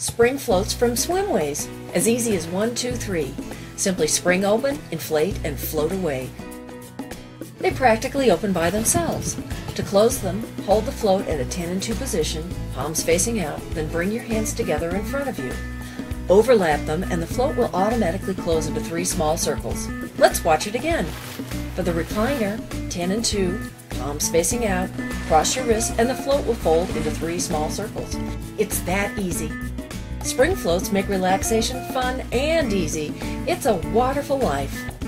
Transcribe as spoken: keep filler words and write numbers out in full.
Spring floats from Swimways. As easy as one, two, three. Simply spring open, inflate, and float away. They practically open by themselves. To close them, hold the float at a ten and two position, palms facing out, then bring your hands together in front of you. Overlap them and the float will automatically close into three small circles. Let's watch it again. For the recliner, ten and two, palms facing out, cross your wrists and the float will fold into three small circles. It's that easy. Spring floats make relaxation fun and easy. It's a waterful life.